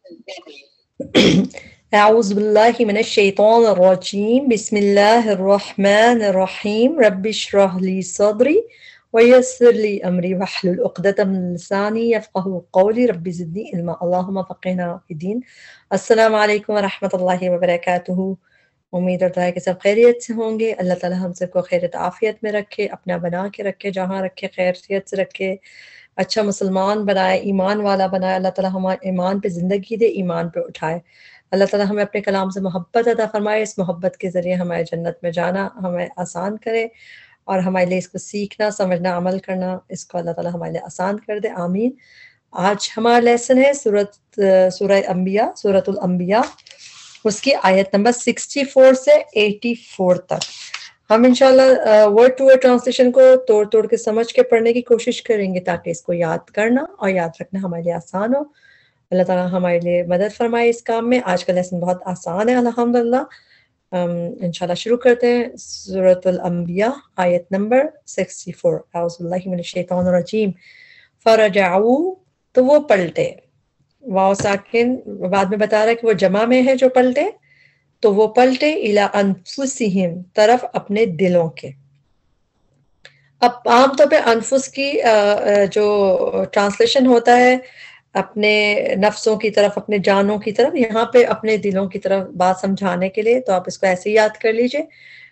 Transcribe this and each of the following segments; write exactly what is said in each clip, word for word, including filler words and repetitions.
أعوذ بالله من الشيطان الرجيم بسم الله الرحمن الرحيم رب اشرح لي صدري ويسر لي أمري واحلل عقدة من لساني يفقهوا قولي رب زدني علما اللهم فقهنا في الدين. السلام علیکم ورحمۃ اللہ وبرکاتہ. امید ہوتا ہے کہ سب خیریت سے ہوں گے. اللہ تعالی ہم سب کو خیرت عافیت میں رکھے، اپنا بنا کے رکھے، جہاں رکھے خیریت سے رکھے، اچھا مسلمان بنائے، ایمان والا بنائے. اللہ تعالی ہمارے ایمان پہ زندگی دے، ایمان پہ اٹھائے. اللہ تعالی ہمیں اپنے کلام سے محبت عطا فرمائے، اس محبت کے ذریعے ہمارے جنت میں جانا ہمیں آسان کرے، اور ہمارے لیے اس کو سیکھنا، سمجھنا، عمل کرنا، اس کو اللہ تعالی ہمارے لیے آسان کر دے. آمین. آج ہمارا لیسن ہے سورت سورہ انبیاء، سورۃ الانبیاء، اس کی آیت نمبر سکسٹی فور سے ایٹی فور تک. ہم انشاءاللہ ورڈ ٹو ورڈ ٹرانسلیشن کو توڑ توڑ کے سمجھ کے پڑھنے کی کوشش کریں گے تاکہ اس کو یاد کرنا اور یاد رکھنا ہمارے لیے آسان ہو. اللہ تعالیٰ ہمارے لیے مدد فرمائے اس کام میں. آج کا لیسن بہت آسان ہے الحمدللہ. انشاءاللہ شروع کرتے ہیں. سورۃ الانبیاء آیت نمبر سکسٹی فور. اعوذ باللہ من الشیطان الرجیم. فرجعوا، تو وہ پلٹے. واو ساکن بعد میں بتا رہا ہے کہ وہ جمع میں ہے جو پلٹے، تو وہ پلٹے الی انفسہم، طرف اپنے دلوں کے. اب عام طور پہ انفس کی جو ٹرانسلیشن ہوتا ہے اپنے نفسوں کی طرف، اپنے جانوں کی طرف، یہاں پہ اپنے دلوں کی طرف بات سمجھانے کے لیے، تو آپ اس کو ایسے یاد کر لیجئے.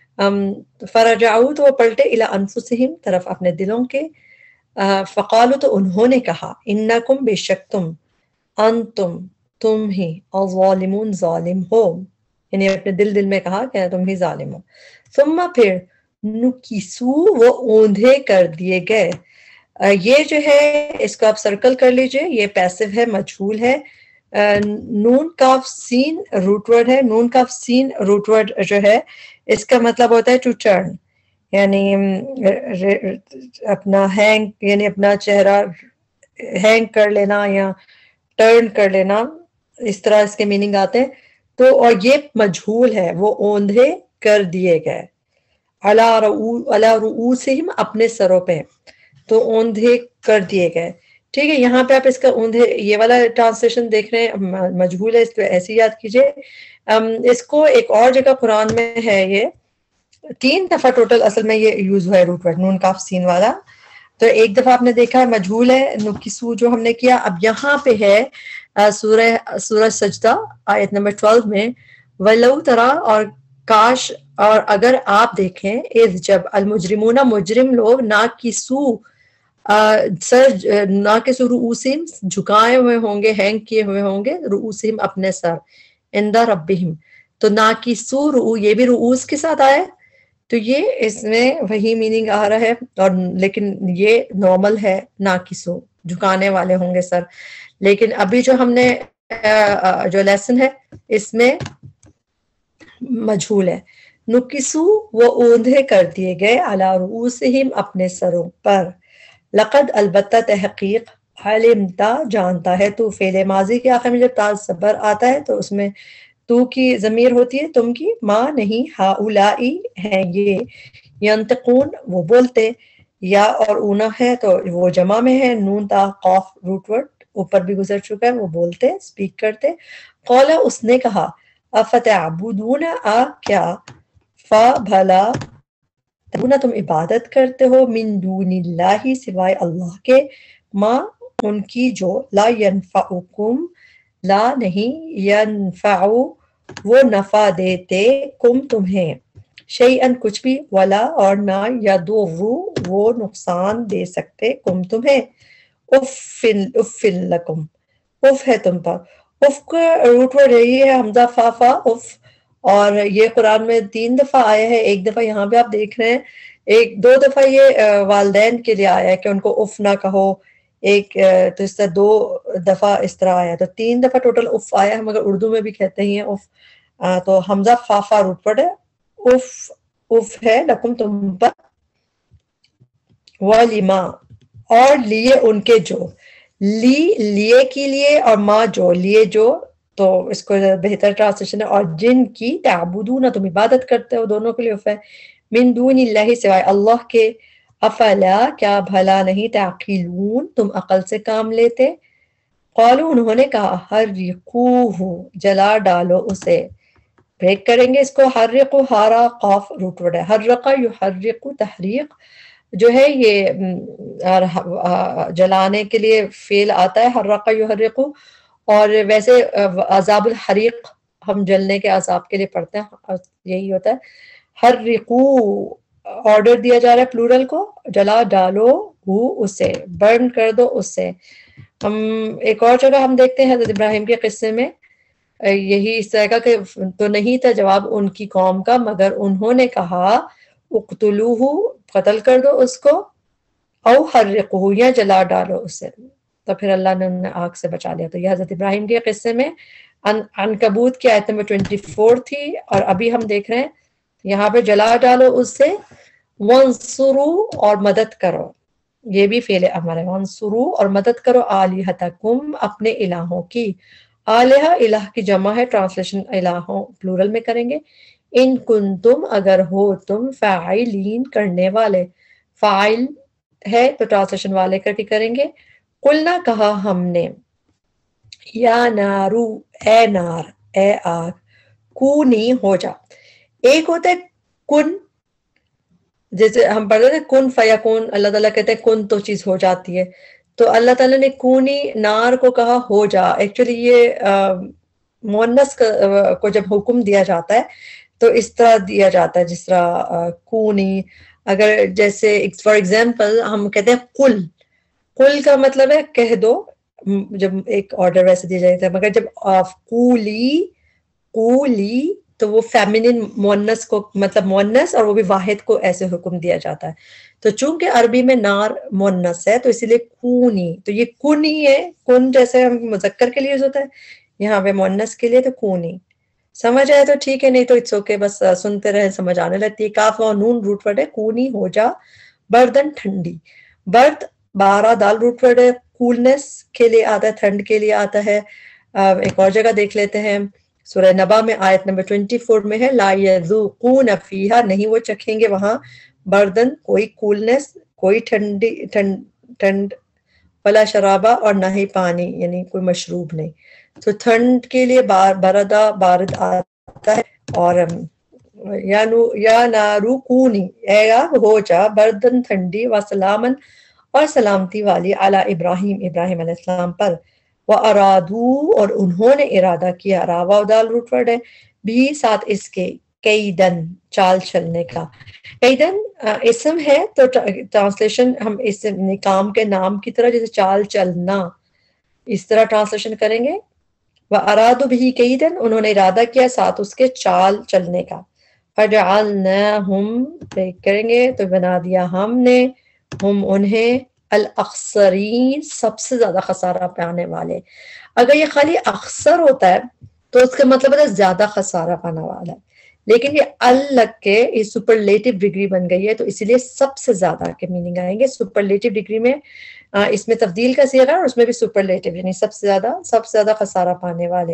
فرجعوا، تو وہ پلٹے الی انفسہم، طرف اپنے دلوں کے. فقالوا، تو انہوں نے کہا، انکم، بے شک تم، انتم، تم ہی، الظالمون، ظالم ہو. یعنی اپنے دل دل میں کہا کہ تم ہی ظالم ہو. ثم، پھر، نکسو، وہ اوندھے کر دیے گئے. یہ جو ہے اس کو آپ سرکل کر لیجئے، یہ پیسو ہے، مجہول ہے. نون کاف سین روٹ ورڈ ہے. نون کاف سین روٹ ورڈ جو ہے اس کا مطلب ہوتا ہے ٹو ٹرن، یعنی اپنا ہینگ، یعنی اپنا چہرہ ہینگ کر لینا یا ٹرن کر لینا، اس طرح اس کے میننگ آتے ہیں. تو اور یہ مجہول ہے، وہ اوندھے کر دیے گئے. علی رؤوسہم، اپنے سروں پہ، تو اوندھے کر دیے گئے. ٹھیک ہے، یہاں پہ آپ اس کا اوندھے، یہ والا ٹرانسلیشن دیکھ رہے ہیں، مجہول ہے، اس پہ ایسے یاد کیجئے. اس کو ایک اور جگہ قرآن میں ہے، یہ تین دفعہ ٹوٹل اصل میں یہ یوز ہوا ہے روٹ ورڈ نون کاف سین والا. تو ایک دفعہ آپ نے دیکھا ہے مجہول ہے، نکسو جو ہم نے کیا. اب یہاں پہ ہے سورہ سورہ سجدہ آیت نمبر بارہ میں، وَلَوْ تَرَا، اور کاش اور اگر آپ دیکھیں، اذ جب، المجرمون، مجرم لوگ، ناکسو، سر، ناکسو رؤوسہم، جھکائے ہوئے ہوں گے، ہینگ کیے ہوئے ہوں گے، رؤوسہم، اپنے سر، عند ربہم. تو ناکسو رؤو، یہ بھی رؤوس کے ساتھ آیا، تو یہ اس میں وہی میننگ آ رہا ہے، اور لیکن یہ نارمل ہے، ناکسو، جھکانے والے ہوں گے سر. لیکن ابھی جو ہم نے جو لیسن ہے اس میں مجہول ہے. نکسو، وہ اوندھے کر دیے گئے، علی رؤوسہم، اپنے سروں پر. لقد، البتہ، تحقیق، علمتا، جانتا ہے تو. فعل ماضی کے آخر میں جب تا صبر آتا ہے تو اس میں تو کی ضمیر ہوتی ہے، تم کی. ماں نہیں، ہؤلائی، ہیں یہ، ینطقون، وہ بولتے. یا اور اونا ہے تو وہ جمع میں ہے. نون تا قاف روٹ ورڈ اوپر بھی گزر چکا ہے، وہ بولتے، سپیک کرتے. قولا، اس نے کہا، افتعبدون، آ کیا، فا بھلا، تبنا، تم عبادت کرتے ہو، من دون اللہ، سوائے اللہ کے، ماں، ان کی جو، لا ینفعکم، لا نہیں، ینفع، وہ نفع دیتے، کم، تمہیں، شیئن، کچھ بھی، ولا، اور نہ، یضر، وہ نقصان دے سکتے، کم، تمہیں. افن، افن لکم، اف ہے تم پر. اف کا روٹ ورڈ یہی ہے حمزہ فا فا، اف. اور یہ قرآن میں تین دفعہ آیا ہے. ایک دفعہ یہاں پہ آپ دیکھ رہے ہیں، ایک دو دفعہ یہ والدین کے لیے آیا ہے کہ ان کو اف نہ کہو. ایک تو اس طرح دو دفعہ اس طرح آیا، تو تین دفعہ ٹوٹل اف آیا ہے، مگر اردو میں بھی کہتے ہی ہیں اف. تو حمزہ فا فا روٹ ورڈ ہے. اف، اف ہے لکم، تم پر. وَلِمَا، اور لیے ان کے جو، لی، لیے کی لیے، اور ما، جو، لیے جو، تو اس کو بہتر ٹرانسلیشن ہے، اور جن کی، تعبدون، تم عبادت کرتے ہو، دونوں کے لیے اف ہے، من دون اللہ، سوائے اللہ کے. افلا، کیا بھلا نہیں، تعقلون، تم عقل سے کام لیتے. قالوا انہوں نے کہا حرقوہ جلا ڈالو اسے. بریک کریں گے اس کو. حرقو ہارا قاف روٹ ورڈ ہے. حرقا یحرقو تحریق جو ہے یہ جلانے کے لیے فعل آتا ہے حرقا یحرقو. اور ویسے عذاب الحریق ہم جلنے کے عذاب کے لیے پڑھتے ہیں یہی ہوتا ہے. حرقو آرڈر دیا جا رہا ہے پلورل کو. جلا ڈالو ہو اسے برن کر دو اسے. ہم ایک اور جگہ ہم دیکھتے ہیں حضرت ابراہیم کے قصے میں یہی اس طرح کا کہ تو نہیں تھا جواب ان کی قوم کا مگر انہوں نے کہا اقتلوہ قتل کر دو اس کو او حرقوہ یا جلا ڈالو اسے. تو پھر اللہ نے انہیں آگ سے بچا لیا. تو یہ حضرت ابراہیم کے قصے میں عنکبوت کی آیت نمبر چوبیس تھی. اور ابھی ہم دیکھ رہے ہیں یہاں پہ جلا ڈالو اس سے. وانصروا اور مدد کرو یہ بھی فعل امر ہے. وانصروا اور مدد کرو آلہتکم اپنے الہوں کی. آلہہ الہ کی جمع ہے. ٹرانسلیشن الہوں پلورل میں کریں گے. ان کنتم اگر ہو تم فاعلین کرنے والے. فاعل ہے تو ٹرانسلیشن والے کر کے کریں گے. قلنا کہا ہم نے یا نارو اے نار اے آگ کونی ہو جا. ایک ہوتا ہے کن جیسے ہم پڑھتے تھے کن فیکون. اللہ تعالیٰ کہتے ہیں کن تو چیز ہو جاتی ہے. تو اللہ تعالیٰ نے کونی نار کو کہا ہو جا. ایکچولی یہ مؤنث کو جب حکم دیا جاتا ہے تو اس طرح دیا جاتا ہے جس طرح کونی. اگر جیسے فار ایگزامپل ہم کہتے ہیں قل. قل کا مطلب ہے کہہ دو جب ایک آرڈر ویسے دیا جاتا ہے. مگر جب قولی قولی تو وہ فیمینن مؤنث کو مطلب مؤنث اور وہ بھی واحد کو ایسے حکم دیا جاتا ہے. تو چونکہ عربی میں نار مؤنث ہے تو اسی لیے کونی. تو یہ کن ہی ہے. کن جیسے ہم مذکر کے لیے یوز ہوتا ہے یہاں پہ مؤنث کے لیے تو کونی. سمجھ آئے تو ٹھیک ہے نہیں تو اٹس اوکے بس سنتے رہے سمجھ آنے لگتی ہے. کاف و نون روٹ ورڈ ہے. کونی ہو جا بردن ٹھنڈی. برد بارہ دال روٹ ورڈ ہے. کولنس کے لیے آتا ہے ٹھنڈ کے لیے آتا ہے. ایک اور جگہ دیکھ لیتے ہیں سورہ نبا میں آیت نمبر چوبیس میں ہے لا یذوقون فیہا نہیں وہ چکھیں گے وہاں بردن کوئی کولنس کوئی ٹھنڈی ٹھنڈ ٹھنڈ ولا شرابہ اور نہ ہی پانی یعنی کوئی مشروب نہیں. تو ٹھنڈ کے لیے بردا بارد آتا ہے. اور یا نو یا نارو کونی اے آگ ہو جا بردن ٹھنڈی و سلامن اور سلامتی والی علی ابراہیم ابراہیم علیہ السلام پر. وَأَرَادُوا اور انہوں نے ارادہ کیا. راوا دال روٹ ورڈ ہے بھی ساتھ اس کے کیدن چال چلنے کا. کیدن اسم ہے تو ٹرانسلیشن ہم اس کام کے نام کی طرح جیسے چال چلنا اس طرح ٹرانسلیشن کریں گے. وَأَرَادُوا بِهِ کیدن انہوں نے ارادہ کیا ساتھ اس کے چال چلنے کا. فَجَعَلْنَاهُمْ کریں گے تو بنا دیا ہم نے ہم انہیں الاخسرین سب سے زیادہ خسارہ پانے والے. اگر یہ خالی اخسر ہوتا ہے تو اس کا مطلب ہے زیادہ خسارہ پانے والا ہے. لیکن یہ ال لگ کے یہ سپرلیٹو ڈگری بن گئی ہے تو اسی لیے سب سے زیادہ کے میننگ آئیں گے. سپرلیٹو ڈگری میں اس میں تبدیل کا صیغہ اور اس میں بھی سپرلیٹو یعنی سب سے زیادہ سب سے زیادہ خسارہ پانے والے.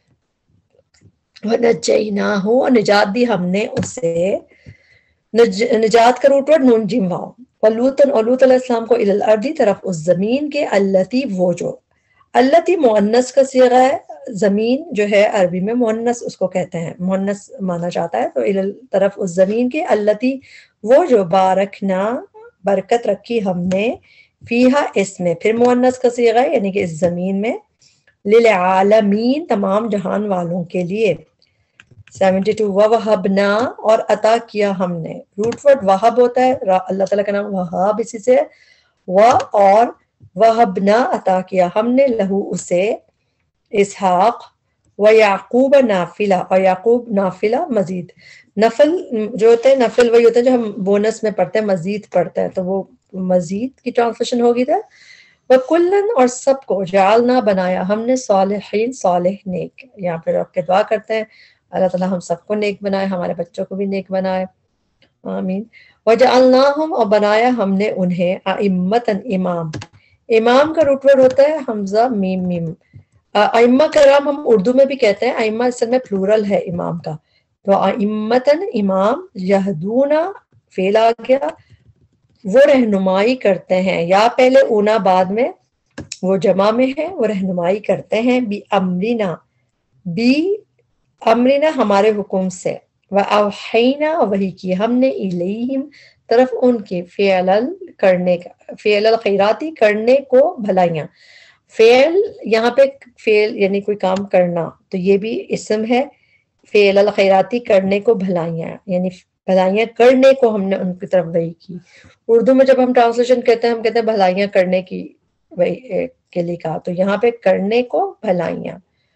وَنَجَّيْنَاهُ اور نجات دی ہم نے اسے. نج, نجات کا روٹ ورڈ نون جیم واؤ. ولوطن اور لوط علیہ السلام کو الی الارض طرف اس زمین کے التی وہ جو التی مؤنث کا صیغہ ہے. زمین جو ہے عربی میں مؤنث اس کو کہتے ہیں مؤنث مانا جاتا ہے. تو الی طرف اس زمین کے التی وہ جو بارکنا برکت رکھی ہم نے فیہا اس میں پھر مؤنث کا صیغہ ہے یعنی کہ اس زمین میں. للعالمین تمام جہان والوں کے لیے. سیونٹی ٹو وَوَهَبْنَا اور عطا کیا ہم نے. روٹ ورڈ وہب ہوتا ہے اللہ تعالیٰ کا نام وہاب اسی سے و اور وَهَبْنَا عطا کیا ہم نے لہو اسے اسحاق و یعقوب نافلہ اور یعقوب نافلہ مزید. نفل جو ہوتے ہیں نفل وہی ہوتا ہے جو ہم بونس میں پڑھتے ہیں مزید پڑھتے ہیں تو وہ مزید کی ٹرانسلیشن ہوگی تھا. وَكُلًّا اور سب کو جعلنا بنایا ہم نے صالحین صالح نیک. یہاں پہ رکھ کے دعا کرتے ہیں اللہ تعالیٰ ہم سب کو نیک بنائے ہمارے بچوں کو بھی نیک بنائے آمین. وَجَعَلْنَاهُمْ اور بنایا ہم نے انہیں أَئِمَّةً امام. امام کا روٹ ورڈ ہوتا ہے حمزہ میم میم. ائمہ کرام ہم اردو میں بھی کہتے ہیں. ائمہ اصل میں پلورل ہے امام کا. تو أئمةً امام یہدون فعل آ گیا وہ رہنمائی کرتے ہیں یا پہلے اونا بعد میں وہ جمع میں ہے، وہ رہنمائی کرتے ہیں بی امرنا، بی امرنا ہمارے حکم سے، وَأَوْحَيْنَا وحی کی ہم نے الیہم طرف ان کے، فعل کرنے کا، فعل الخیراتی کرنے کو بھلائیاں، فعل یہاں پہ فعل یعنی کوئی کام کرنا، تو یہ بھی اسم ہے، فعل الخیراتی کرنے کو بھلائیاں، یعنی بھلائیاں کرنے کو ہم نے ان کی طرف وحی کی۔ اردو میں جب ہم ٹرانسلیشن کہتے ہیں ہم کہتے ہیں بھلائیاں کرنے کی وحی کے لیے کہا، تو یہاں پہ کرنے کو بھلائیاں۔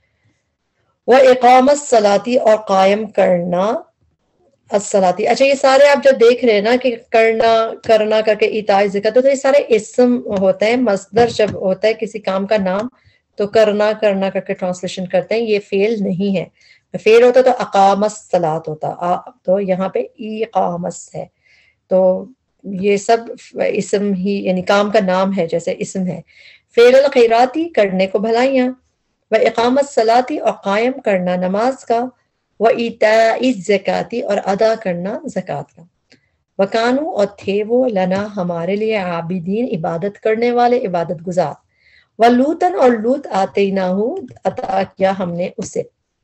وہ اقام الصلاتی اور قائم کرنا الصلاتی، اچھا یہ سارے آپ جب دیکھ رہے ہیں نا کہ کرنا کرنا کر کے ایتاء زکات، تو یہ سارے اسم ہوتے ہیں، مصدر جب ہوتا ہے کسی کام کا نام تو کرنا کرنا کر کے ٹرانسلیشن کرتے ہیں، یہ فعل نہیں ہے، فعل ہوتا تو اقام الصلاۃ ہوتا، تو یہاں پہ اقامت ہے، تو یہ سب اسم ہی یعنی کام کا نام ہے، جیسے اسم ہے۔ فعل الخیراتی کرنے کو بھلائیاں، و اقامت الصلاتی اور قائم کرنا نماز کا، و ایتاء الزکاتی اور ادا کرنا زکوٰۃ کا، وکانو اور تھے وہ لنا ہمارے لیے عابدین عبادت کرنے والے، عبادت گزار، ولوطن اور لوط آتیناہ عطا کیا ہم نے اسے،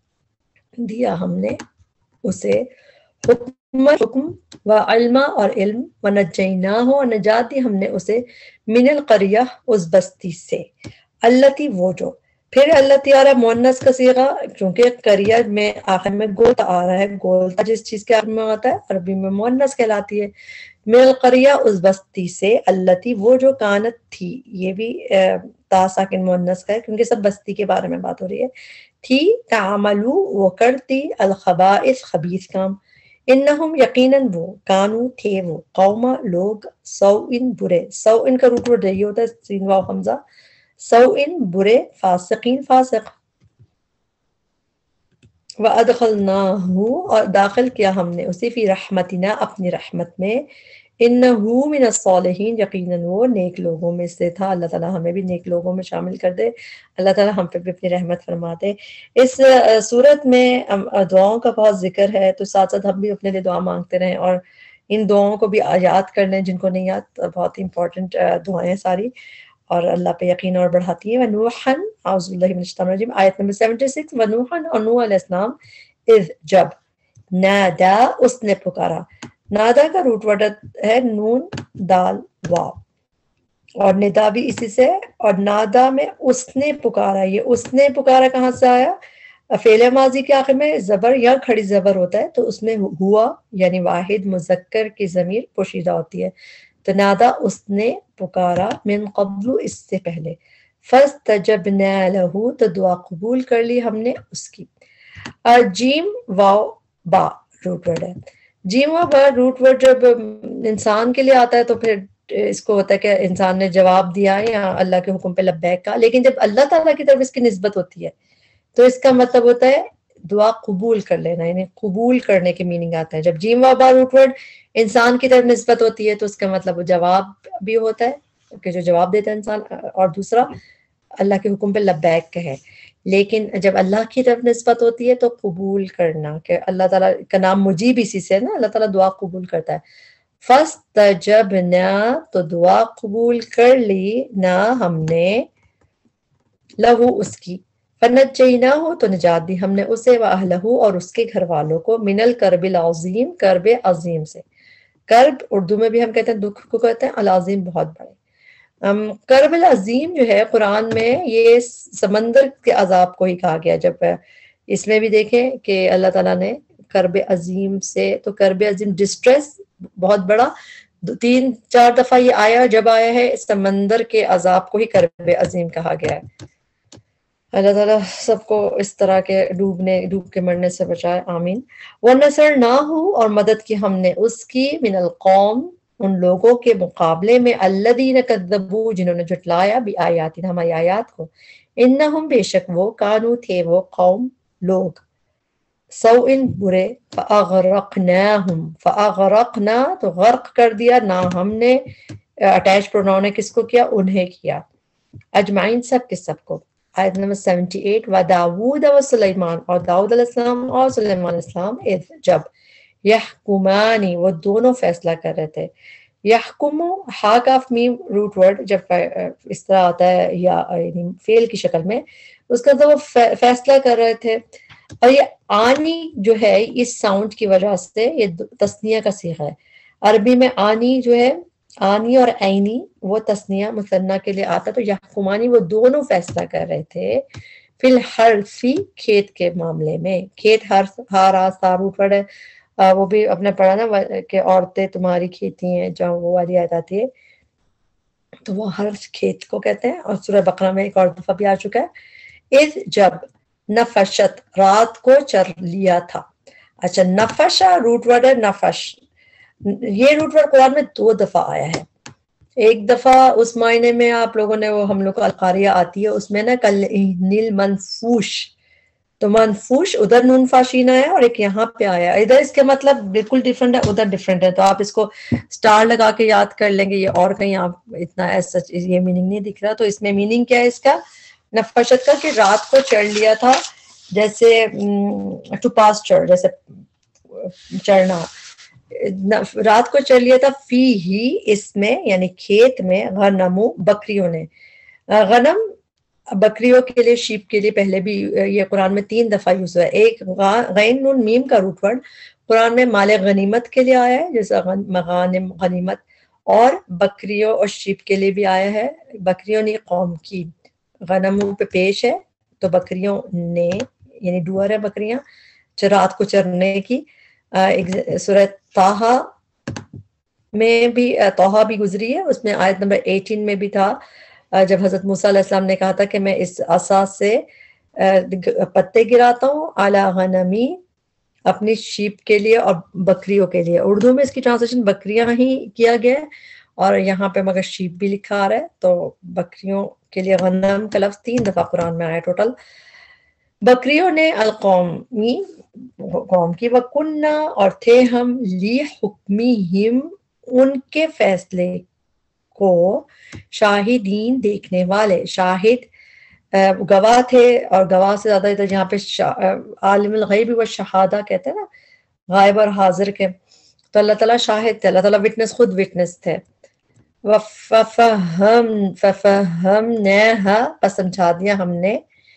دیا ہم نے اسے، حکم حکم و علما اور علم، و نجیناہ اور نجات دی ہم نے اسے، من القریہ اس بستی سے، التی وہ جو، پھر التی آ رہا ہے مؤنث کا صیغہ، کیونکہ قریہ میں آخر میں گولتا آ رہا ہے، گولتا جس چیز کے آخر میں آتا ہے عربی میں مؤنث کہلاتی ہے، من القریہ اس بستی سے، التی وہ جو، کانت تھی، یہ بھی تا ساکن مؤنث کا ہے کیونکہ سب بستی کے بارے میں بات ہو رہی ہے، تھی، تعملو وہ کرتی، الخبائث خبیث کام، انہم یقیناً وہ، کانو تھے وہ، قوما لوگ، سوئن برے، سوئن کا روٹ ورڈ یہی ہوتا ہے سین واو حمزہ، سوئن برے، فاسقین فاسق، وَأَدْخَلْنَاهُ اور داخل کیا ہم نے اسے، فی رحمتنا اپنی رحمت میں، انہو من الصالحین یقیناً وہ نیک لوگوں میں سے تھا، اللہ تعالیٰ ہمیں بھی نیک لوگوں میں شامل کر دے، اللہ تعالیٰ ہم پہ بھی اپنی رحمت فرما دے۔ اس صورت میں دعاؤں کا بہت ذکر ہے، تو ساتھ ساتھ ہم بھی اپنے لیے دعا مانگتے رہیں اور ان دعاؤں کو بھی یاد کر لیں، جن کو نہیں یاد، بہت ہی امپورٹنٹ دعائیں ساری، اور اللہ پہ یقین اور بڑھاتی ہیں۔ وَنُوحًا اعوذ باللہ من الشیطان الرجیم، آیت نمبر چھہتر، وَنُوحًا اور نوح علیہ السلام، اذ جب، نادا اس نے پکارا، نادا کا روٹ ورڈ ہے نون دال واو، اور ندا بھی اسی سے، اور نادا میں اس نے پکارا، یہ اس نے پکارا کہاں سے آیا؟ فعل ماضی کے آخر میں زبر یا کھڑی زبر ہوتا ہے تو اس میں ہوا یعنی واحد مذکر کی ضمیر پوشیدہ ہوتی ہے، تو نادا اس نے پکارا، من قبل اس سے پہلے، فاستجبنا لہ تو دعا قبول کر لی ہم نے اس کی۔ جیم واو با روٹ ورڈ ہے، جیم واو با روٹ ورڈ جب انسان کے لیے آتا ہے تو پھر اس کو ہوتا ہے کہ انسان نے جواب دیا یا اللہ کے حکم پہ لبیک کہا، لیکن جب اللہ تعالیٰ کی طرف اس کی نسبت ہوتی ہے تو اس کا مطلب ہوتا ہے دعا قبول کر لینا، یعنی قبول کرنے کے میننگ آتا ہے۔ جب جیم واو با روٹ ورڈ انسان کی طرف نسبت ہوتی ہے تو اس کا مطلب وہ جواب بھی ہوتا ہے کہ جو جواب دیتا ہے انسان، اور دوسرا اللہ کے حکم پہ لبیک کہے، لیکن جب اللہ کی طرف نسبت ہوتی ہے تو قبول کرنا، کہ اللہ تعالیٰ کا نام مجیب اسی سے نا، اللہ تعالیٰ دعا قبول کرتا ہے۔ فاستجبنا تو دعا قبول کر لی نا ہم نے، لہو اس کی، فنجیناہ تو نجات دی ہم نے اسے، واہلہ اور اس کے گھر والوں کو، من الکرب العظیم کرب عظیم سے، کرب اردو میں بھی ہم کہتے ہیں دکھ کو کہتے ہیں، العظیم بہت بڑے، کرب العظیم جو ہے قرآن میں یہ سمندر کے عذاب کو ہی کہا گیا، جب اس میں بھی دیکھیں کہ اللہ تعالیٰ نے کرب عظیم سے، تو کرب عظیم ڈسٹریس بہت بڑا، تین چار دفعہ یہ آیا، جب آیا ہے سمندر کے عذاب کو ہی کرب عظیم کہا گیا ہے۔ اللہ تعالیٰ سب کو اس طرح کے ڈوبنے ڈوب کے مرنے سے بچائے، آمین۔ وَنَصَرْنَاهُ اور مدد کی ہم نے اس کی، من القوم ان لوگوں کے مقابلے میں، الذین کذبوا جنہوں نے جھٹلایا، بآیاتنا ہماری آیات کو، انہم بے شک وہ، کانو تھے وہ، قوم لوگ، سوئن برے، فاغرقناہم فاغرقنا تو غرق کر دیا نا ہم نے، اٹیچ پروناؤن نے کس کو کیا؟ انہیں کیا، اجمعین سب کے سب کو۔ آیت نمبر اٹھہتر، و داود و سلیمان اور داؤد علیہ السلام اور سلیمان علیہ السلام، اذ جب، یحکمانی وہ دونوں فیصلہ کر رہے تھے، یحکم ہا کاف میم روٹ ورڈ جب اس طرح آتا ہے یا یعنی فعل کی شکل میں، اس کا تو وہ فیصلہ کر رہے تھے. اور یہ آنی جو ہے اس ساؤنڈ کی وجہ سے یہ تثنیہ کا صیغہ ہے. عربی میں آنی جو ہے، آنی اور عینی وہ تثنیہ مثنیٰ کے لیے آتا، تو یحکمانی وہ دونوں فیصلہ کر رہے تھے فی الحرثی کھیت کے معاملے میں. کھیت ہر ہارا ساروٹ ورڈ ہے، وہ بھی اپنے پڑھا نا کہ عورتیں تمہاری کھیتی ہیں، جہاں وہ والی آیت آتی ہے تو وہ ہر کھیت کو کہتے ہیں. اور سورہ بقرہ میں ایک اور دفعہ بھی آ چکا ہے، اذ جب نفشت رات کو چر لیا تھا. اچھا نفشا روٹ ورڈ ہے نفش، یہ روٹ ورڈ قرآن میں دو دفعہ آیا ہے. ایک دفعہ اس معنی میں آپ لوگوں نے وہ ہم لوگ کو القاریہ آتی ہے اس میں نا کل نیل منفوش، تو منفوش ادھر نون فاشین آیا اور ایک یہاں پہ آیا، ادھر اس کے مطلب بالکل ڈیفرنٹ ہے، ادھر ڈیفرنٹ ہے. تو آپ اس کو سٹار لگا کے یاد کر لیں گے، یہ اور کہیں آپ اتنا ایس سچ یہ میننگ نہیں دکھ رہا. تو اس میں میننگ کیا ہے اس کا نفشت کا، کہ رات کو چڑھ لیا تھا، جیسے ٹو پاسچر جیسے چڑھنا، رات کو چڑھ لیا تھا فی ہی اس میں یعنی کھیت میں، غنمو بکریوں نے. غنم بکریوں کے لیے، شیپ کے لیے پہلے بھی یہ قرآن میں تین دفعہ یوز ہوا ہے. ایک غین نون میم کا روٹ ورڈ قرآن میں مال غنیمت کے لیے آیا ہے جیسے مغانم غنیمت، اور بکریوں اور شیپ کے لیے بھی آیا ہے. بکریوں نے قوم کی، غنموں پہ پیش ہے تو بکریوں نے یعنی ڈور ہے بکریاں رات کو چرنے کی. سورہ طٰہٰ میں بھی طٰہٰ بھی گزری ہے، اس میں آیت نمبر اٹھارہ میں بھی تھا جب حضرت موسیٰ علیہ السلام نے کہا تھا کہ میں اس عصا سے پتے گراتا ہوں اعلی غنمی اپنی شیپ کے لیے اور بکریوں کے لیے. اردو میں اس کی ٹرانسلیشن بکریاں ہی کیا گیا ہے اور یہاں پہ مگر شیپ بھی لکھا آ رہا ہے، تو بکریوں کے لیے غنم کا لفظ تین دفعہ قرآن میں آیا ٹوٹل. بکریوں نے القومی قوم کی، وَكُنَّا اور تھے ہم لی حکمہم ان کے فیصلے کو شاہدین دیکھنے والے. شاہد گواہ تھے، اور گواہ سے زیادہ ادھر یہاں پہ عالم الغیب والشہادہ کہتے ہیں نا، غائب اور حاضر کے، تو اللہ تعالیٰ شاہد تھے، اللہ تعالیٰ وٹنس خود وٹنس تھے. فَفَهَّمْ فَفَهَّمْنَاهَا پس سمجھا دیا ہم نے.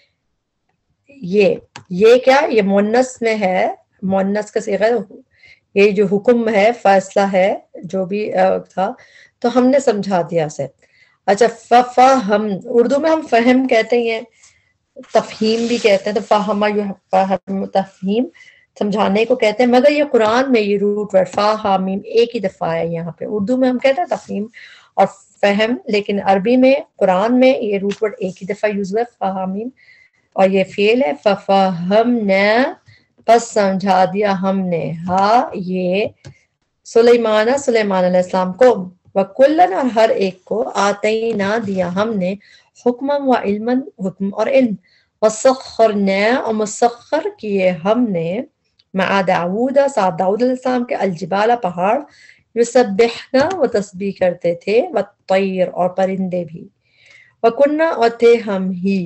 یہ یہ کیا یہ مؤنث میں ہے، مؤنث کا صیغہ یہ جو حکم ہے فیصلہ ہے جو بھی تھا تو ہم نے سمجھا دیا اسے. اچھا ففہم اردو میں ہم فہم کہتے ہیں، تفہیم بھی کہتے ہیں، تو فہم یفہم تفہیم سمجھانے کو کہتے ہیں، مگر یہ قرآن میں یہ روٹ ورڈ فا ہا میم ایک ہی دفعہ ہے یہاں پہ. اردو میں ہم کہتے ہیں تفہیم اور فہم، لیکن عربی میں قرآن میں یہ روٹ ورڈ ایک ہی دفعہ یوز ہوا ہے فا ہا میم، اور یہ فعل ہے ففہمنا پس سمجھا دیا ہم نے، ہاں یہ سلیمان سلیمان علیہ السلام کو، وکلن اور ہر ایک کو، آتینا دیا ہم نے، حکما و علما حکم اور علم، وسخرنا اور مسخر کیے ہم نے، مع داود ساتھ داؤد علیہ السلام کے، الجبال پہاڑ، یسبحنا وہ تسبیح کرتے تھے، والطیر اور پرندے بھی، وکننا اور تھے ہم ہی،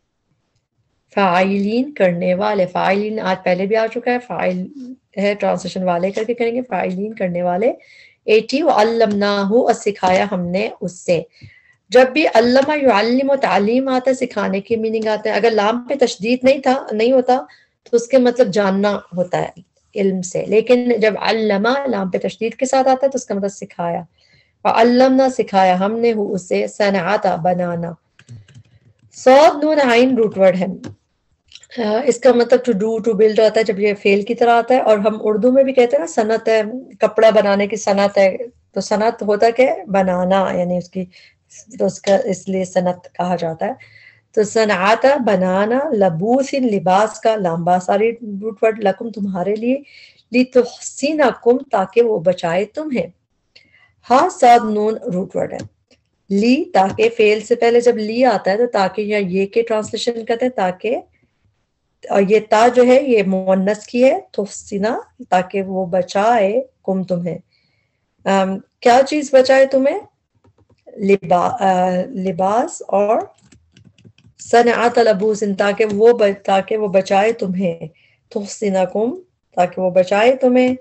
فاعلین کرنے والے. فاعلین آج پہلے بھی آ چکا ہے، فاعل ہے ٹرانسلیشن والے کر کے کریں گے، فاعلین کرنے والے. ایٹی وعلمناہ اور سکھایا ہم نے اس سے. جب بھی علمہ یعلم و تعلیم آتا ہے سکھانے کی میننگ آتا ہے، اگر لام پہ تشدید نہیں تھا نہیں ہوتا تو اس کے مطلب جاننا ہوتا ہے علم سے، لیکن جب علمہ لام پہ تشدید کے ساتھ آتا ہے تو اس کا مطلب سکھایا. وعلمنا سکھایا ہم نے ہو اسے، صنعت بنانا. صاد نون عین روٹ ورڈ ہے، اس کا مطلب ٹو ڈو ٹو بلڈ آتا ہے جب یہ فعل کی طرح آتا ہے، اور ہم اردو میں بھی کہتے ہیں نا صنعت ہے، کپڑا بنانے کی صنعت ہے، تو صنعت ہوتا کہ بنانا یعنی اس کی، تو اس کا اس لیے صنعت کہا جاتا ہے. تو صنعت بنانا، لبوس لباس کا، لامبا ساری روٹ ورڈ، لکم تمہارے لیے، لتحسنکم تاکہ وہ بچائے تمہیں. ہاں صاد نون روٹ ورڈ ہے، لی تاکہ، فعل سے پہلے جب لی آتا ہے تو تاکہ یا یہ کے ٹرانسلیشن کہتے ہیں تاکہ، اور یہ تا جو ہے یہ مؤنث کی ہے، تحسنا تاکہ وہ بچائے کم تمہیں، آم, کیا چیز بچائے تمہیں، لبا, آ, لباس، اور صنعت لبوس تاکہ وہ تاکہ وہ بچائے تمہیں، تحسنکم تاکہ وہ بچائے تمہیں،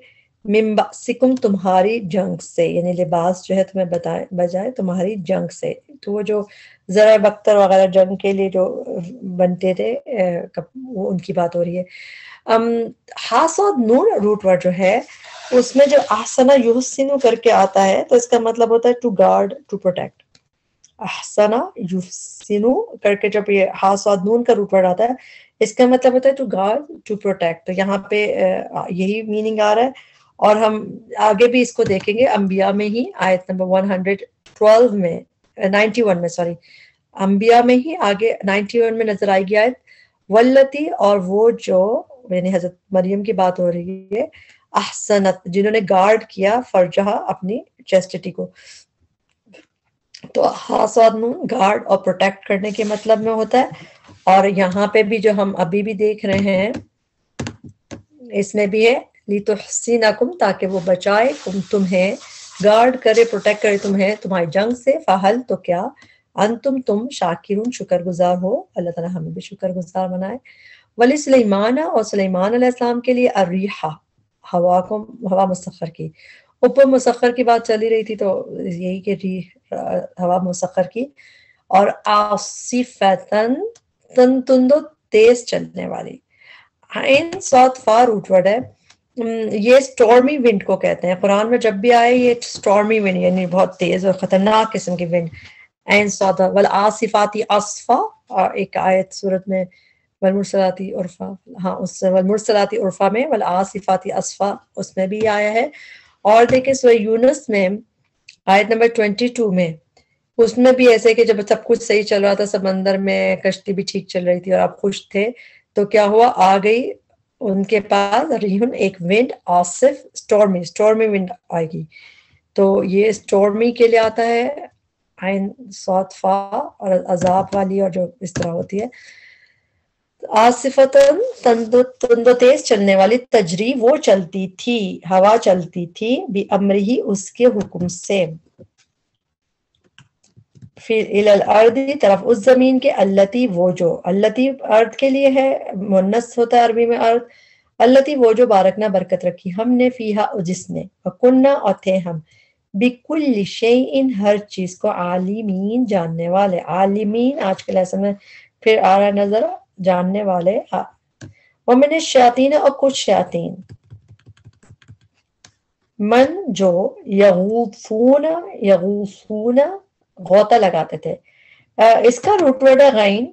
من बअसिकुम तुम्हारी जंग से, यानी लिबास जो है तुम्हें बताए बजाए तुम्हारी जंग से। तो वो जो ज़रा बख्तर वगैरह जंग के लिए जो बनते थे अ, कप- वो उनकी बात हो रही है। अम हास और नून रूट वर्ड जो है उसमें जो आसना युहसिनु करके आता है तो इसका मतलब होता है टू गार्ड, टू प्रोटेक्ट। अहसना युहसिनु करके जब ये हा स्वाद नून का रूट वर्ड आता है इसका मतलब होता है टू गार्ड, टू प्रोटेक्ट। तो यहाँ पे अ, यही मीनिंग आ रहा है। और हम आगे भी इसको देखेंगे अंबिया में ही, आयत नंबर वन हंड्रेड ट्वेल्व में, नाइन्टी वन में, सॉरी, अंबिया में ही आगे नाइन्टी वन में नजर आएगी आयत, वल्लती, और वो जो, यानी हजरत मरियम की बात हो रही है, अहसनत, जिन्होंने गार्ड किया फरजहा, अपनी चेस्टिटी को। तो हासाद नून गार्ड और प्रोटेक्ट करने के मतलब में होता है। और यहाँ पे भी जो हम अभी भी देख रहे हैं इसमें भी है लितुहसिनकुम, ताकि वो बचाए कुम तुम्हें, गार्ड करे, प्रोटेक्ट करे तुम्हें तुम्हारी जंग से। फहल, तो क्या, अंतुम तुम, शाकिरून शुक्रगुजार हो। अल्लाह ताला हमें भी शुक्रगुजार बनाए। वली सुलेमान, और सुलेमान अलैहिस्सलाम के लिए अर्रीहा, हवा को, हवा मुसख्खर की। ऊपर मुसख्खर की बात चली रही थी तो यही कि री हवा मुसख्खर की। और आसिफतन, तन तुंदो, तेज चलने वाली। इन सात फार रूट वर्ड है। हम्म, ये स्टॉर्मी विंड को कहते हैं। कुरान में जब भी आए ये स्टॉर्मी विंड, यानी बहुत तेज और खतरनाक किस्म की विंड। एन सात वल आसिफाती अस्फा, और एक आयत सूरत में वल मुरसलाती उर्फा, हाँ उस वल मुरसलाती उर्फा में वल आसिफाती अस्फा उसमें भी आया है। और देखिए सूरह यूनुस में आयत नंबर ट्वेंटी टू में, उसमें भी ऐसे कि जब सब कुछ सही चल रहा था, समंदर में कश्ती भी ठीक चल रही थी और आप खुश थे, तो क्या हुआ, आ गई उनके पास रिहुन, एक विंड, आसिफ, स्टॉर्मी, स्टॉर्मी विंड आएगी। तो ये स्टॉर्मी के लिए आता है आइन सौत फा, और अजाब वाली, और जो इस तरह होती है। आसिफतन, तंदो तंदो तेज चलने वाली, तजरी, वो चलती थी, हवा चलती थी, बी अमरी, उसके हुक्म से। फिर इलल अर्दी, तरफ उस जमीन के, अल्लती, वो जो, अल्लती अर्द के लिए है, मुन्नस होता है अरबी में अर्द। अल्लती, वो जो, बारकना, बरकत रखी हमने, फीहा, जिसने, वकुन्ना, और थे हम, बिकुल्लि शैइन, हर चीज को, आलिमीन, जानने वाले। आलिमीन आज के लेसन में फिर आ रहा नजर, जानने वाले। और मैंने शयातीन, और कुछ शयातीन, मन जो, यगूफून, यगूफून, गौता लगाते थे। अ, इसका रूट वर्ड है गैन,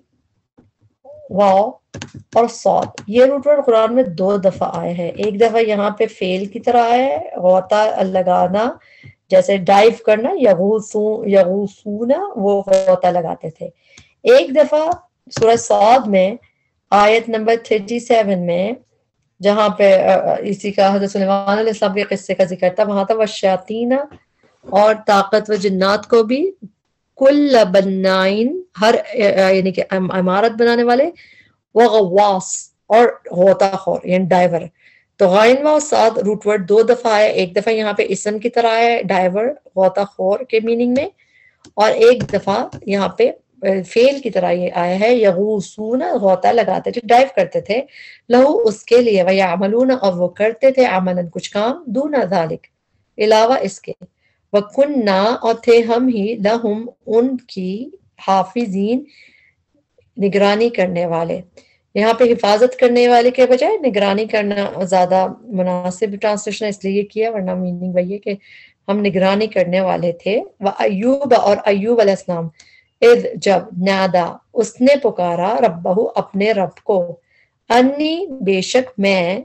वाव और सौद। ये रूट वर्ड कुरान में दो दफा आए हैं। एक दफा यहाँ पे फेल की तरह आया है, गौता लगाना, जैसे डाइव करना, यगूसू यगूसूना, वो गौता लगाते थे। एक दफा सूरह सौद में आयत नंबर थर्टी सेवन में, जहाँ पे अ, इसी का हज़रत सुलेमान अलैहिस्सलाम के किस्से का जिक्र था, वहां था वशातीना, और ताकत व जिन्नात को भी, कुल बन्नाइन, हर यानी कि इमारत बनाने वाले, वो गवास, और गोताखोर यानी डाइवर। तो गाइन व साद रूट वर्ड दो दफा है। एक दफा यहाँ पे इसम की तरह है, डाइवर, गोताखोर के मीनिंग में, और एक दफा यहाँ पे फेल की तरह ये आया है, यगूसून, गोता लगाते थे, डाइव करते थे, लहू, उसके लिए, वह यामलून, और वो करते थे, अमलन, कुछ काम, दूना जालिक, अलावा इसके, वकुन्ना, और थे हम ही, लहुम, उनकी, हाफिजीन, निगरानी करने वाले। यहाँ पे हिफाजत करने वाले के बजाय निगरानी करना ज्यादा मुनासिब ट्रांसलेशन इसलिए ये किया, वरना मीनिंग वही है कि हम निगरानी करने वाले थे। व अयूब, और अयूब अलैहिस्सलाम, इद, जब, नादा, उसने पुकारा, रब्बहु, अपने रब को, अन्नी, बेशक मैं,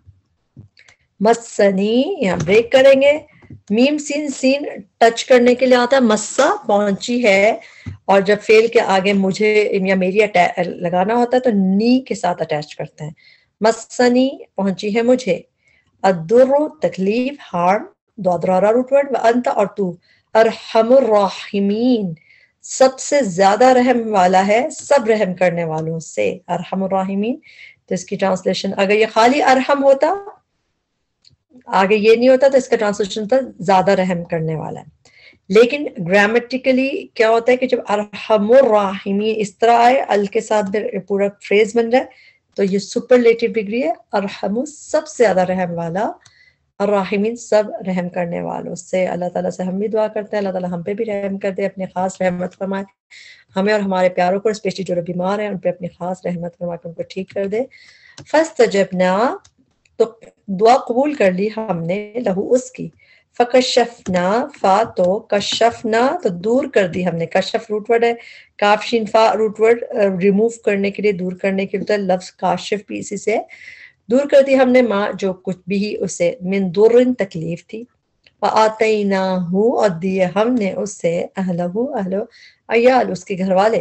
मस्सनी, यहाँ ब्रेक करेंगे, मीम सीन, सीन टच करने के लिए आता है, मस्सा, पहुंची है, और जब फेल के आगे मुझे या मेरी लगाना होता है तो नी के साथ अटैच करते हैं। मस्सनी, पहुंची है मुझे, अद्दुर्रु, तकलीफ, हार्म, दोदरारा रूट वर्ड, व अंत, और तू, अरहमुर राहिमीन, सबसे ज्यादा रहम वाला है सब रहम करने वालों से, अरहमुर राहिमीन। तो इसकी ट्रांसलेशन, अगर ये खाली अरहम होता, आगे ये नहीं होता, तो इसका ट्रांसलेशन था ज्यादा रहम करने वाला है। लेकिन ग्रामेटिकली क्या होता है कि जब अरहमुर राहिमीन इस तरह आए, अल के साथ पूरा फ्रेज बन जाए, तो ये सुपरलेटिव डिग्री है, अरहमु, सबसे ज्यादा रहम वाला, الراحمین سب رحم کرنے والوں سے۔ اللہ تعالیٰ سے ہم بھی دعا کرتے ہیں اللہ تعالیٰ ہم پہ بھی رحم کر دے، اپنے خاص رحمت فرمائے ہمیں اور ہمارے پیاروں کو، اسپیشلی جو بیمار ہیں ان پہ اپنی خاص رحمت فرما کے ان کو ٹھیک کر دے۔ فاستجبنا، تو دعا قبول کر لی ہم نے، لہو اس کی، فکشفنا، فا تو کشفنا تو دور کر دی ہم نے، کشف روٹ ورڈ ہے، کاف شین فا روٹ ورڈ ریموو کرنے کے لیے، دور کرنے کے لیے، لفظ کاشف بھی اسی سے، دور کر دی ہم نے ماں جو کچھ بھی اسے، من درن تکلیف تھی، وآتیناہ اور دیے ہم نے اس سے، اہلہ اہلو عیال اس کے گھر والے،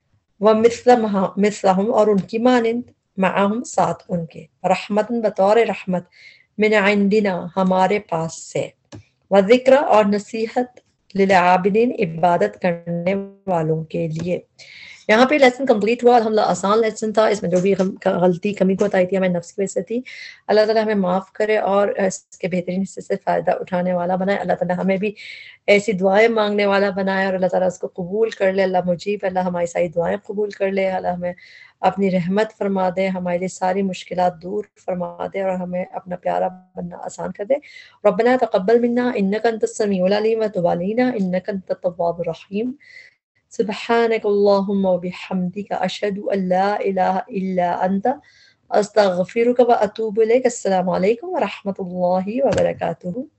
ومثلہم اور ان کی مانند، معہم ساتھ ان کے، رحمتن بطور رحمت، من عندنا ہمارے پاس سے، وذکر اور نصیحت، للعابدین عبادت کرنے والوں کے لیے۔ یہاں پہ لیسن کمپلیٹ ہوا، الحمدللہ آسان لیسن تھا، اس میں جو بھی غلطی کمی کوتاہی تھی ہمیں نفس کی وجہ سے تھی، اللہ تعالیٰ ہمیں معاف کرے اور اس کے بہترین حصے سے فائدہ اٹھانے والا بنائے، اللہ تعالیٰ ہمیں بھی ایسی دعائیں مانگنے والا بنائے اور اللہ تعالیٰ اس کو قبول کر لے، اللہ مجیب، اللہ ہماری ساری دعائیں قبول کر لے، اللہ ہمیں اپنی رحمت فرما دے، ہمارے لیے ساری مشکلات دور فرما دے اور ہمیں اپنا پیارا بننا آسان کر دے۔ ربنا تقبل منا انک انت السمیع العلیم وتب علینا انک انت التواب الرحیم۔ سبحانک اللہم وبحمدک اشہد ان لا الہ الا انت استغفرک واتوب الیک۔ السلام علیکم ورحمۃ اللہ وبرکاتہ۔